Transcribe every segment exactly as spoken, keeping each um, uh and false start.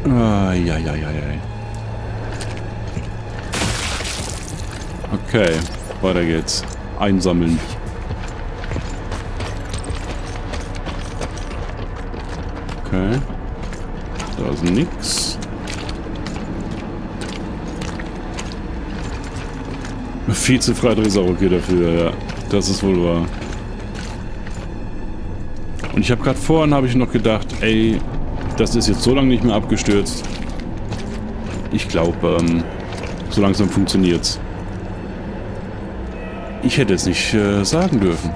Ah, ja, ja, ja, ja. Okay, weiter geht's. Einsammeln. Okay. Da ist nix. Vize-Freitag ist auch okay dafür, ja. Das ist wohl wahr. Und ich habe gerade vorhin habe ich noch gedacht, ey, das ist jetzt so lange nicht mehr abgestürzt. Ich glaube, ähm, so langsam funktioniert's. Ich hätte es nicht äh, sagen dürfen.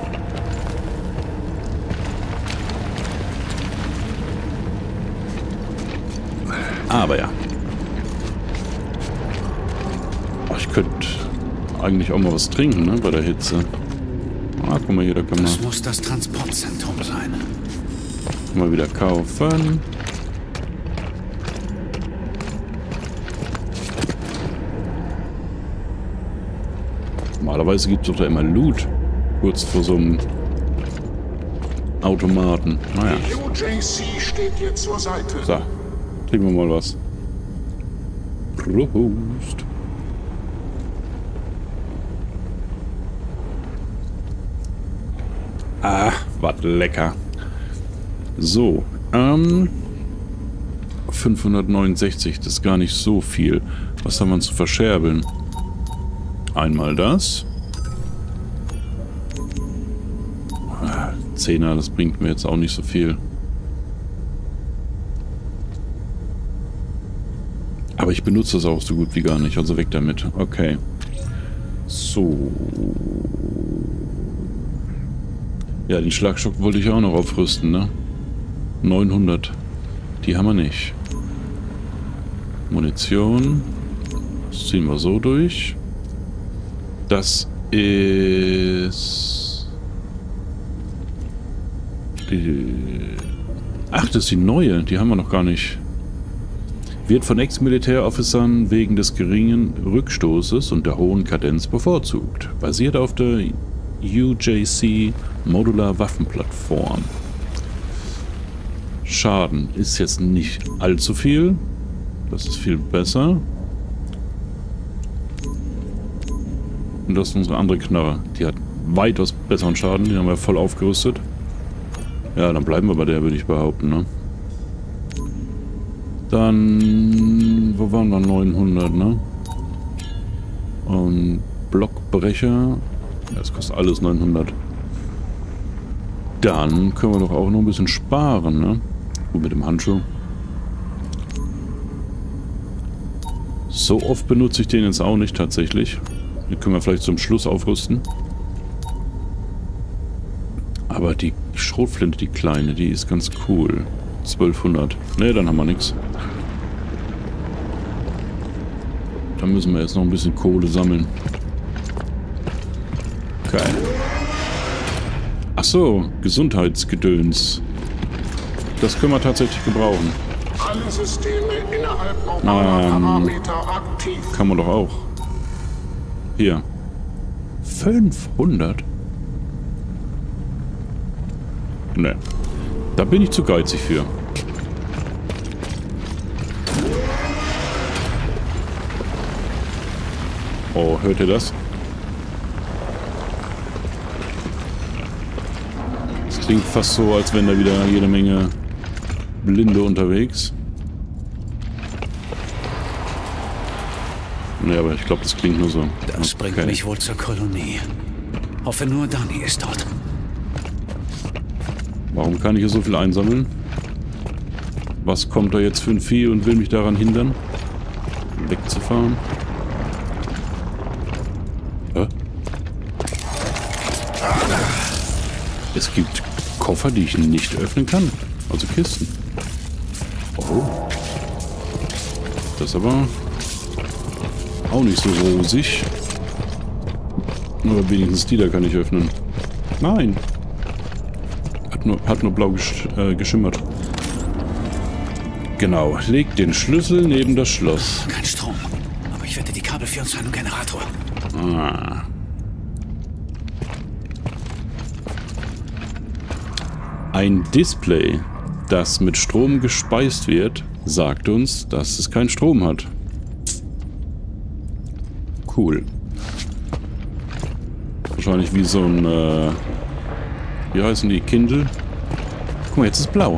Aber ja. Oh, ich könnte eigentlich auch mal was trinken, ne, bei der Hitze. Ah, guck mal hier, da kann man... Das muss das Transportzentrum sein. Mal wieder kaufen. Normalerweise gibt es doch da immer Loot. Kurz vor so einem Automaten. Naja. Die U J C steht dir zur Seite. So, trinken wir mal was. Prost. Ah, was lecker. So, ähm... fünfhundertneunundsechzig, das ist gar nicht so viel. Was haben wir zu verscherbeln? Einmal das. Zehner, das bringt mir jetzt auch nicht so viel. Aber ich benutze das auch so gut wie gar nicht, also weg damit. Okay. So. Ja, den Schlagstock wollte ich auch noch aufrüsten, ne? neunhundert. Die haben wir nicht. Munition. Das ziehen wir so durch. Das ist... Die... Ach, das ist die neue. Die haben wir noch gar nicht. Wird von Ex-Militär-Officern wegen des geringen Rückstoßes und der hohen Kadenz bevorzugt. Basiert auf der U J C Modular Waffenplattform. Schaden ist jetzt nicht allzu viel. Das ist viel besser. Und das ist unsere andere Knarre. Die hat weitaus besseren Schaden. Die haben wir voll aufgerüstet. Ja, dann bleiben wir bei der, würde ich behaupten, ne? Dann... Wo waren wir? neunhundert, ne? Und Blockbrecher. Ja, das kostet alles neunhundert. Dann können wir doch auch noch ein bisschen sparen, ne? Gut, mit dem Handschuh. So oft benutze ich den jetzt auch nicht tatsächlich. Den können wir vielleicht zum Schluss aufrüsten. Aber die Schrotflinte, die kleine, die ist ganz cool. zwölfhundert. Ne, dann haben wir nichts. Dann müssen wir jetzt noch ein bisschen Kohle sammeln. Geil. Ach so, Gesundheitsgedöns. Das können wir tatsächlich gebrauchen. Alle Systeme innerhalb normaler Ähm, Parameter aktiv. Kann man doch auch. Hier. fünfhundert? Ne. Da bin ich zu geizig für. Oh, hört ihr das? Das klingt fast so, als wenn da wieder jede Menge Blinde unterwegs. Ne, aber ich glaube, das klingt nur so. Das bringt Okay. mich wohl zur Kolonie. Hoffe nur, Dani ist dort. Warum kann ich hier so viel einsammeln? Was kommt da jetzt für ein Vieh und will mich daran hindern, wegzufahren? Hä? Es gibt Koffer, die ich nicht öffnen kann. Also Kisten. Oh. Das ist aber auch nicht so rosig. Oder wenigstens die da kann ich öffnen. Nein. Hat nur, hat nur blau gesch äh, geschimmert. Genau. Leg den Schlüssel neben das Schloss. Kein Strom. Aber ich wette die Kabel für uns einen Generator. Ah. Ein Display. das mit Strom gespeist wird, sagt uns, dass es keinen Strom hat. Cool. Wahrscheinlich wie so ein, äh, wie heißen die, Kindle? Guck mal, jetzt ist blau.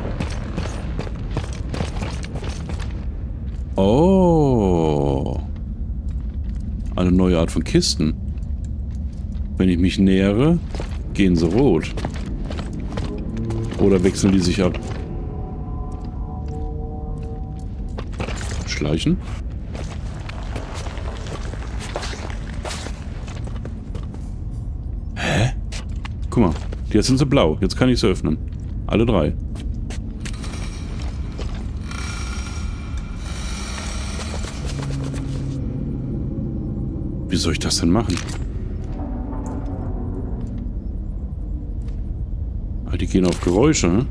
Oh. Eine neue Art von Kisten. Wenn ich mich nähere, gehen sie rot. Oder wechseln die sich ab? Schleichen? Hä? Guck mal, jetzt sind sie blau. Jetzt kann ich sie öffnen. Alle drei. Wie soll ich das denn machen? Ah, die gehen auf Geräusche, ne?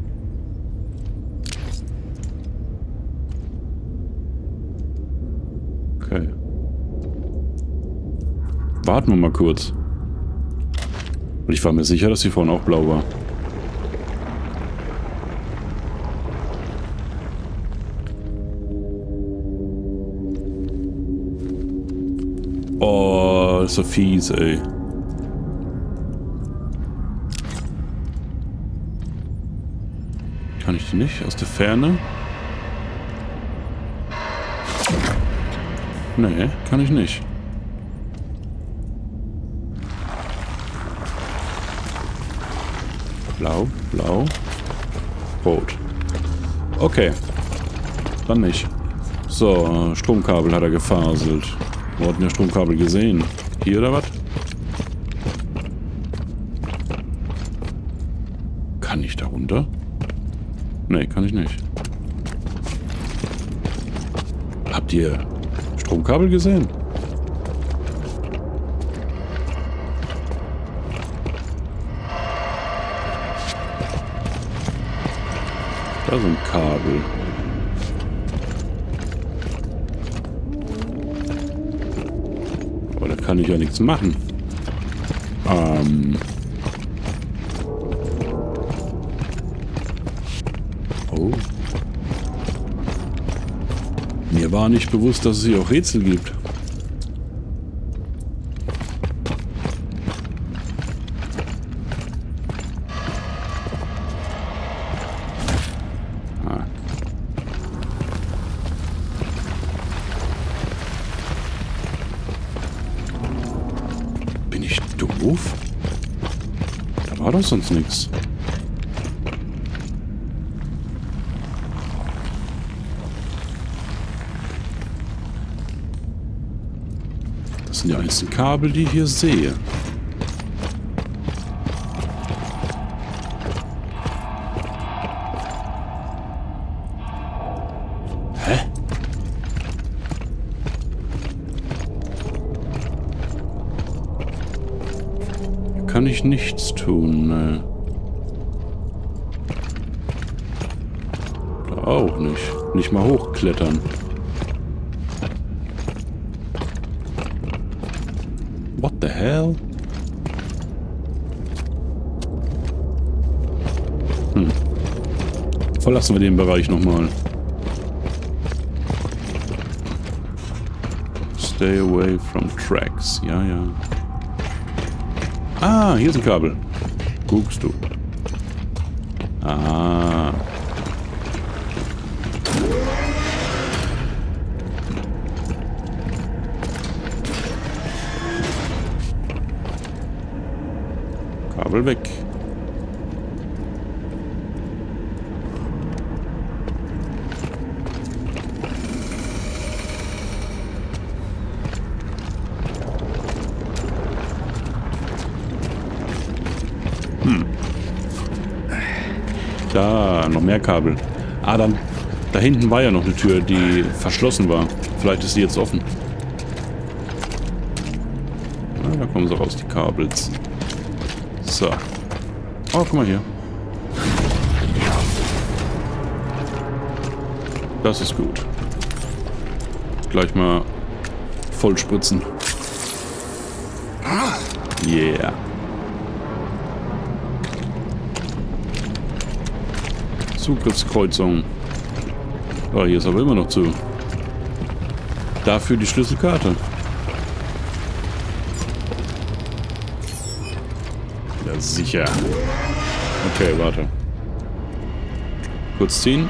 Okay. Warten wir mal kurz. Und ich war mir sicher, dass die vorhin auch blau war. Oh, das ist so fies, ey. Kann ich die nicht? Aus der Ferne? Nee, kann ich nicht. Blau, blau, rot. Okay. Dann nicht. So, Stromkabel hat er gefaselt. Wo hat denn der Stromkabel gesehen? Hier oder was? Kann ich da runter? Nee, kann ich nicht. Habt ihr Stromkabel gesehen? Da sind Kabel. Aber da kann ich ja nichts machen. Ähm... Oh. Mir war nicht bewusst, dass es hier auch Rätsel gibt. Ah. Bin ich doof? Da war doch sonst nichts. Das sind die einzigen Kabel, die ich hier sehe. Hä? Hier kann ich nichts tun, ne? Da auch nicht. Nicht mal hochklettern. What the hell? Hm. Verlassen wir den Bereich nochmal. Stay away from tracks. Ja, ja. Ah, hier ist ein Kabel. Guckst du. Ah. Kabel weg. Hm. Da, noch mehr Kabel. Ah, dann, da hinten war ja noch eine Tür, die verschlossen war. Vielleicht ist sie jetzt offen. Ah, da kommen sie raus, die Kabels. So. Oh, guck mal hier. Das ist gut. Gleich mal voll spritzen. Yeah. Zugriffskreuzung. Oh, hier ist aber immer noch zu. Dafür die Schlüsselkarte. Ja, sicher. Okay, warte. Kurz ziehen.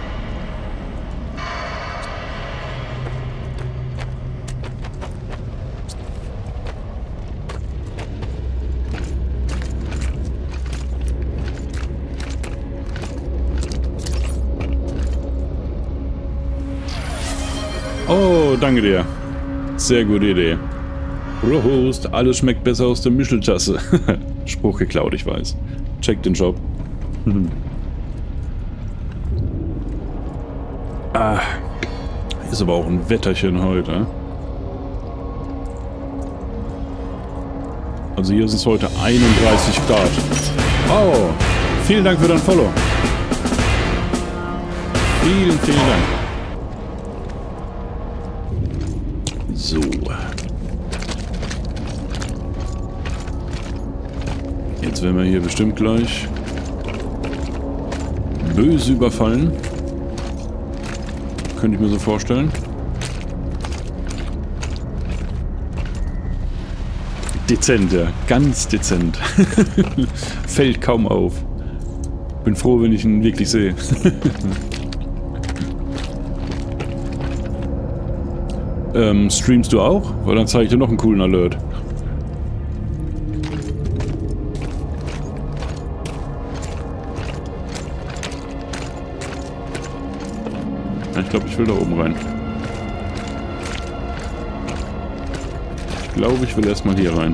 Oh, danke dir. Sehr gute Idee. Prost, alles schmeckt besser aus der Mischeltasse. Spruch geklaut, ich weiß. Check den Job. Ah, ist aber auch ein Wetterchen heute. Also hier sind es heute einunddreißig Grad. Oh, vielen Dank für dein Follow. Vielen, vielen Dank. So. Jetzt werden wir hier bestimmt gleich böse überfallen. Könnte ich mir so vorstellen. Dezent, ja. Ganz dezent. Fällt kaum auf. Bin froh, wenn ich ihn wirklich sehe. ähm, streamst du auch? Weil dann zeige ich dir noch einen coolen Alert. Ich glaube, ich will da oben rein. Ich glaube, ich will erstmal hier rein.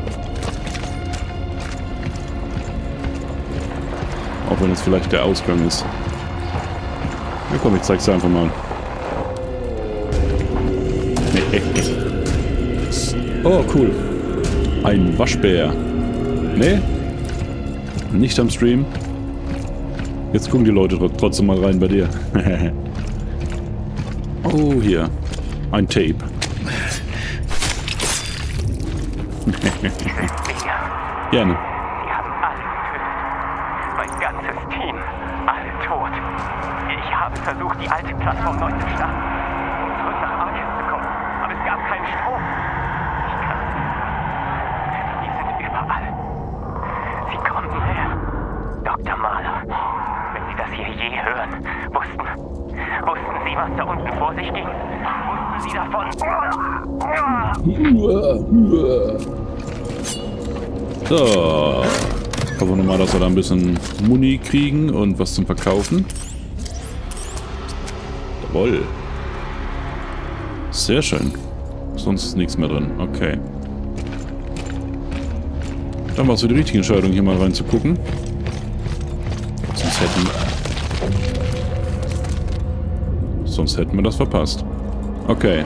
Auch wenn es vielleicht der Ausgang ist. Ja komm, ich zeig's dir einfach mal. Oh, cool. Ein Waschbär. Nee? Nicht am Stream. Jetzt gucken die Leute trotzdem mal rein bei dir. Oh, hier. Ein Tape. Gerne. Sie haben alle getötet. Mein ganzes Team. Alle tot. Ich habe versucht, die alte Plattform neu zu starten, um zurück nach Arkham zu kommen. Aber es gab keinen Strom. Ich kann es nicht. Die sind überall. Sie kommen her. Doktor Mahler, wenn Sie das hier je hören, wussten, wussten Sie, was da unten vor sich ging? Wussten Sie davon? So. Hoffen wir mal, dass wir da ein bisschen Muni kriegen und was zum Verkaufen. Jawohl. Sehr schön. Sonst ist nichts mehr drin. Okay. Dann war es so die richtige Entscheidung, hier mal reinzugucken. Sonst hätten... Sonst hätten wir das verpasst. Okay.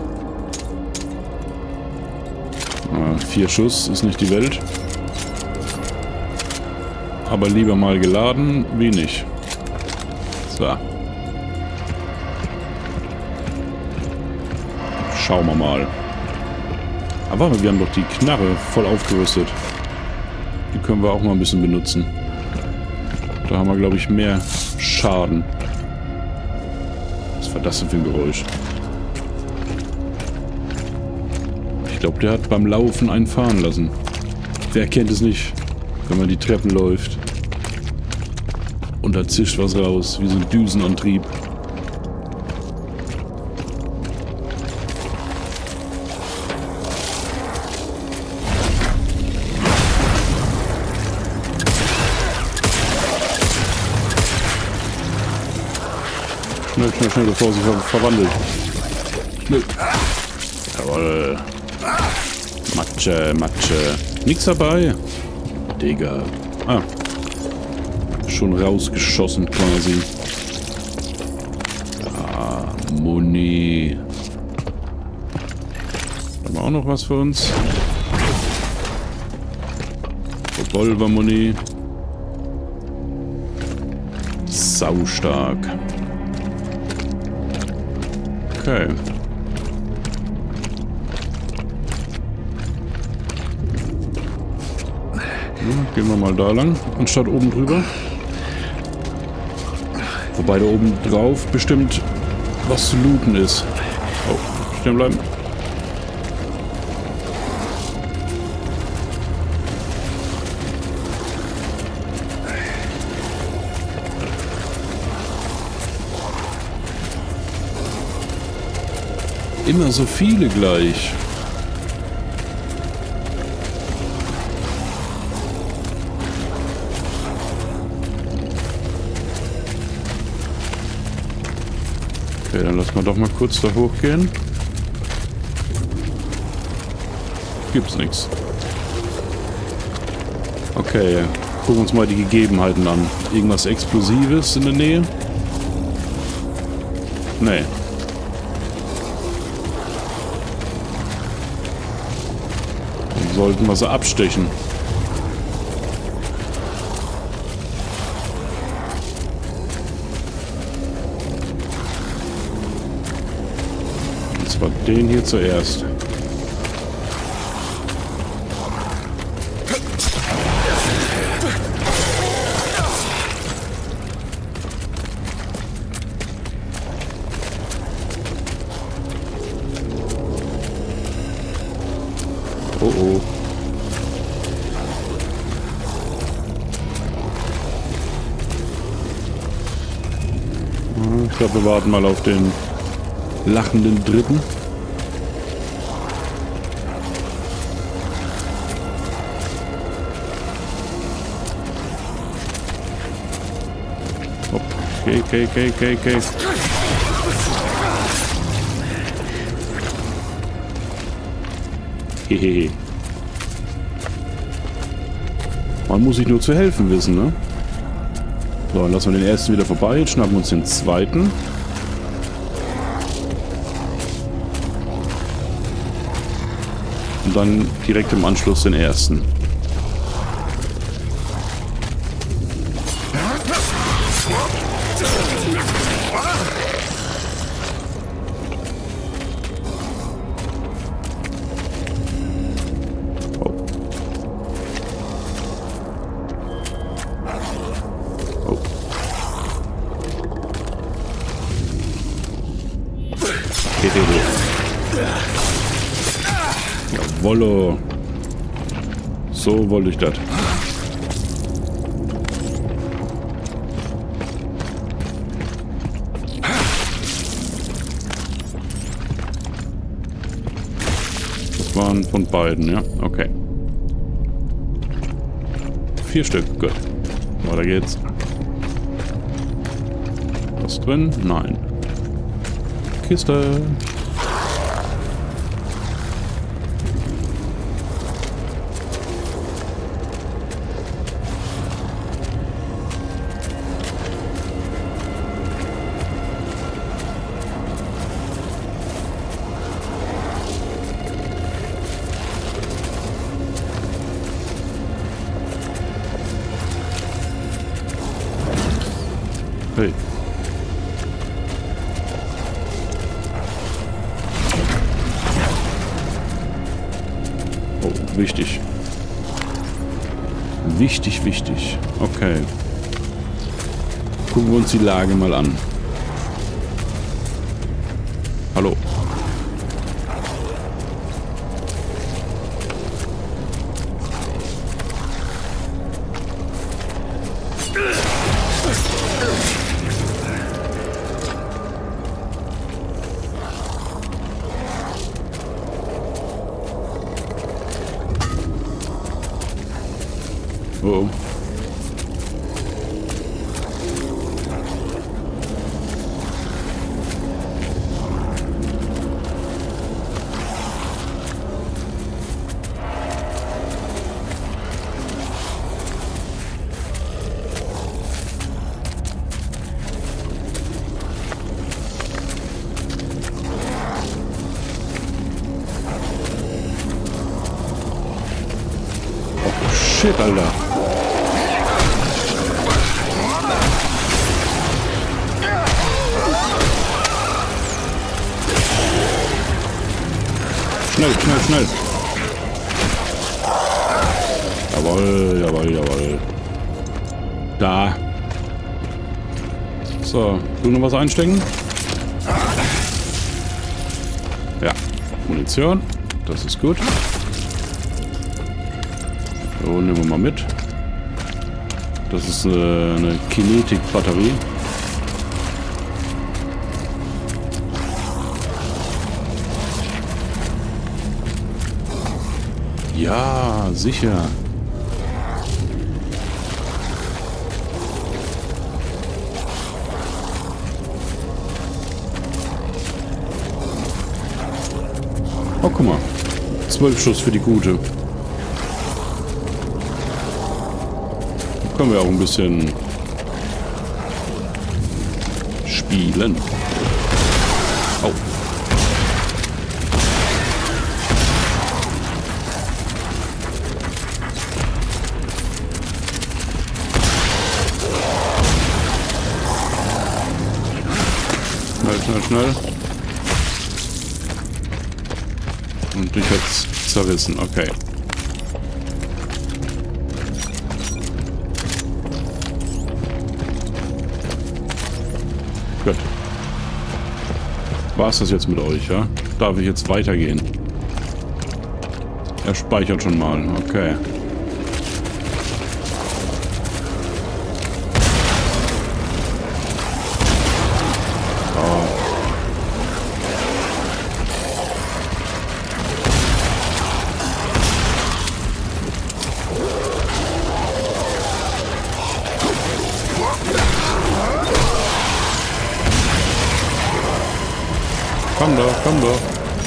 Ah, vier Schuss ist nicht die Welt. Aber lieber mal geladen, wie nicht. So. Schauen wir mal. Aber wir haben doch die Knarre voll aufgerüstet. Die können wir auch mal ein bisschen benutzen. Da haben wir, glaube ich, mehr Schaden. Was war das denn für ein Geräusch? Ich glaube, der hat beim Laufen einen fahren lassen. Wer kennt es nicht, wenn man die Treppen läuft? Und da zischt was raus, wie so ein Düsenantrieb. Schnell, schnell, schnell, bevor sie ver verwandelt. Schnell. Jawohl. Matsche, Matsche. Nix dabei. Digga. Ah. Schon rausgeschossen quasi. Ah, Muni. Haben wir auch noch was für uns? Revolver-Muni. Saustark. Okay. Ja, gehen wir mal da lang, anstatt oben drüber. Wobei da oben drauf bestimmt was zu looten ist. Oh, stehen bleiben. Immer so viele gleich. Okay, dann lassen wir doch mal kurz da hochgehen. Gibt's nichts. Okay, gucken wir uns mal die Gegebenheiten an. Irgendwas Explosives in der Nähe? Nee. Dann sollten wir sie abstechen. Und zwar den hier zuerst. Oh oh. Ich glaube, wir warten mal auf den lachenden Dritten. Hopp. Okay, okay, okay, okay, okay. Hehehe. Man muss sich nur zu helfen wissen, ne? So, dann lassen wir den ersten wieder vorbei. Jetzt schnappen wir uns den zweiten. Und dann direkt im Anschluss den ersten. Jawollo. So wollte ich das. Das waren von beiden, ja? Okay. Vier Stück, gut. Weiter geht's. Was drin? Nein. Kiste. Hey. Oh, wichtig. Wichtig, wichtig. Okay. Gucken wir uns die Lage mal an. Hallo. Oh. Shit, Alter. Schnell, schnell, schnell. Jawohl, jawohl, jawohl. Da. So, du noch was einstecken? Ja, Munition. Das ist gut. So, nehmen wir mal mit. Das ist äh, eine Kinetik-Batterie. Ja, sicher. Oh, guck mal. Zwölf Schuss für die Gute. Da können wir auch ein bisschen spielen. Oh. Schnell, schnell, schnell. Und dich hat's zerrissen, okay. Gut. War's das jetzt mit euch, ja? Darf ich jetzt weitergehen? Er speichert schon mal, okay. Komm doch, komm doch.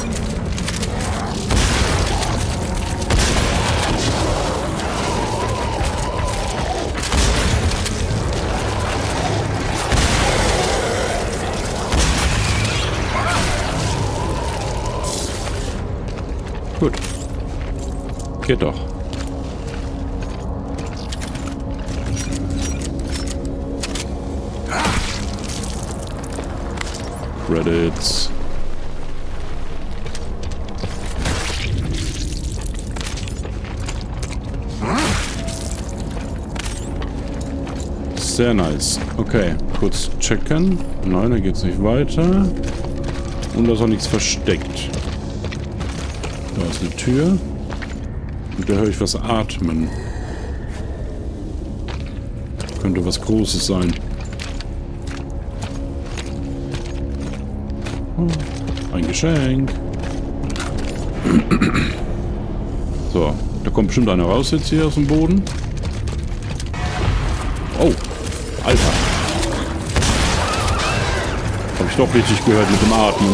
Gut. Geht doch. Credits. Sehr nice. Okay, kurz checken. Nein, da geht's nicht weiter. Und da ist auch nichts versteckt. Da ist eine Tür. Und da höre ich was atmen. Könnte was Großes sein. Oh, ein Geschenk. So, da kommt bestimmt einer raus jetzt hier aus dem Boden. Oh, Alter. Hab ich doch richtig gehört mit dem Atmen.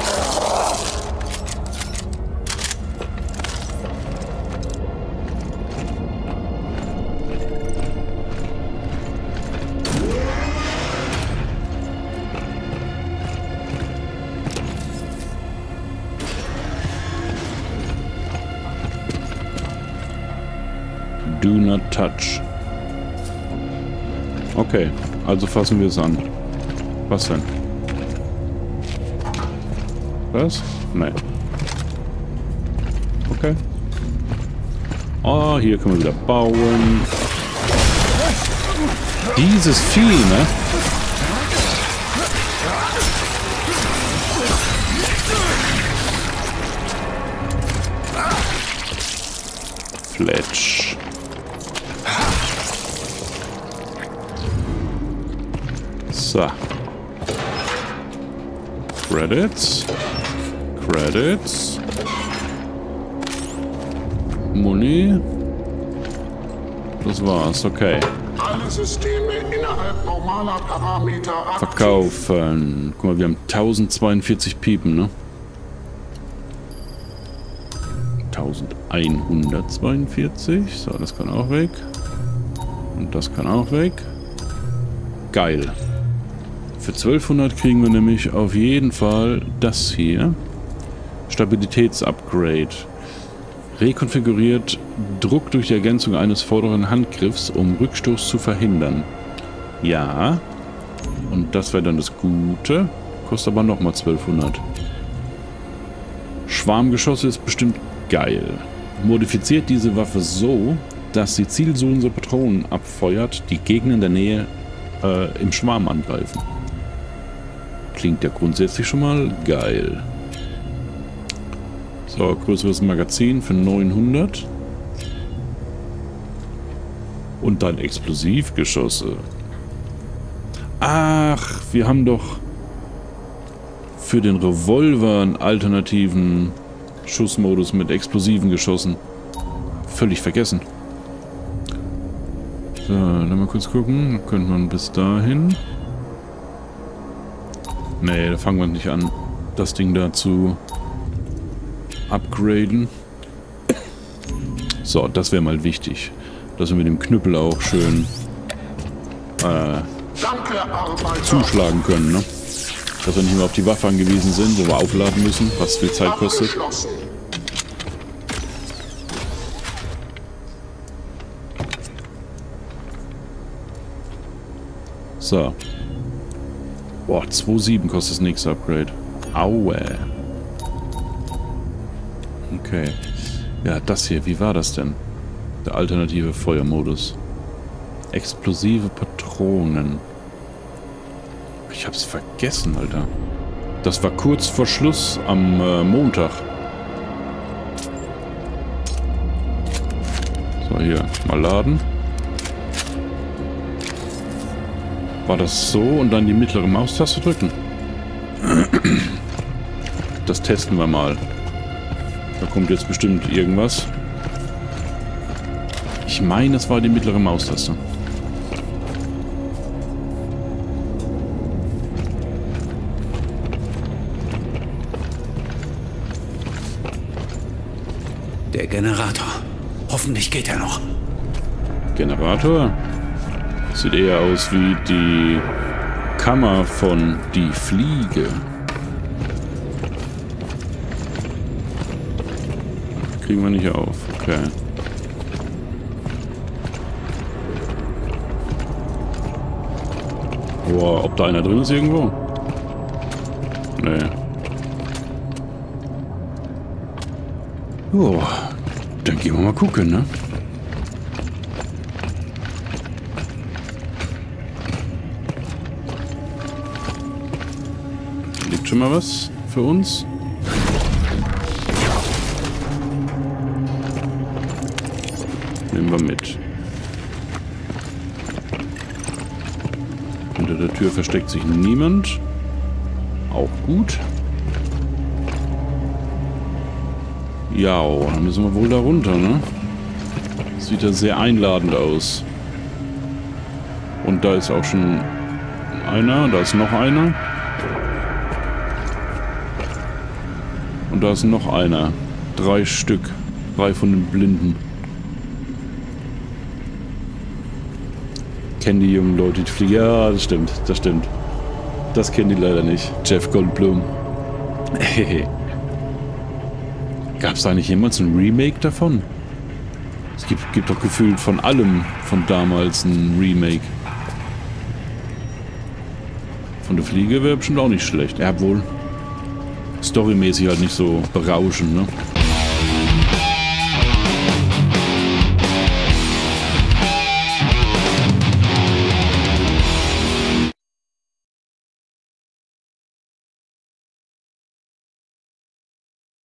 Do not touch. Okay, also fassen wir es an. Was denn? Was? Nein. Okay. Oh, hier können wir wieder bauen. Dieses Vieh, ne? Fletch. So. Credits. Credits. Muni. Das war's, okay. Alle Systeme innerhalb normaler Parameter aktiv. Verkaufen. Guck mal, wir haben tausendzweiundvierzig Piepen, ne? elfhundertzweiundvierzig. So, das kann auch weg. Und das kann auch weg. Geil. Für zwölfhundert kriegen wir nämlich auf jeden Fall das hier. Stabilitätsupgrade. Rekonfiguriert Druck durch die Ergänzung eines vorderen Handgriffs, um Rückstoß zu verhindern. Ja. Und das wäre dann das Gute. Kostet aber nochmal zwölfhundert. Schwarmgeschosse ist bestimmt geil. Modifiziert diese Waffe so, dass sie zielsuchende Patronen abfeuert, die Gegner in der Nähe äh, im Schwarm angreifen. Klingt ja grundsätzlich schon mal geil. So, größeres Magazin für neunhundert. Und dann Explosivgeschosse. Ach, wir haben doch für den Revolver einen alternativen Schussmodus mit explosiven Geschossen. Völlig vergessen. So, dann mal kurz gucken. Könnte man bis dahin. Nee, da fangen wir nicht an, das Ding da zu upgraden. So, das wäre mal wichtig. Dass wir mit dem Knüppel auch schön äh, Danke, Arbeiter. zuschlagen können, ne? Dass wir nicht mehr auf die Waffe angewiesen sind, wo wir aufladen müssen, was viel Zeit kostet. Abgeschlossen. So. Boah, zwei Komma sieben kostet das nächste Upgrade. Aue. Okay. Ja, das hier, wie war das denn? Der alternative Feuermodus. Explosive Patronen. Ich hab's vergessen, Alter. Das war kurz vor Schluss am äh, Montag. So, hier, mal laden. War das so und dann die mittlere Maustaste drücken? Das testen wir mal. Da kommt jetzt bestimmt irgendwas. Ich meine, es war die mittlere Maustaste. Der Generator. Hoffentlich geht er noch. Generator? Sieht eher aus wie die Kammer von Die Fliege. Kriegen wir nicht auf. Okay. Boah, ob da einer drin ist irgendwo? Nee. Boah, dann gehen wir mal gucken, ne? Liegt schon mal was für uns? Nehmen wir mit. Hinter der Tür versteckt sich niemand. Auch gut. Ja, dann müssen wir wohl da runter, ne? Sieht ja sehr einladend aus. Und da ist auch schon einer, da ist noch einer. Und da ist noch einer. Drei Stück. Drei von den Blinden. Kennen die jungen Leute die Fliege? Ja, das stimmt, das stimmt. Das kennen die leider nicht. Jeff Goldblum. Hehe. Gab es da nicht jemals ein Remake davon? Es gibt, gibt doch gefühlt von allem von damals ein Remake. Von der Fliege wäre bestimmt auch nicht schlecht. Ja, wohl. Storymäßig halt nicht so berauschend, ne?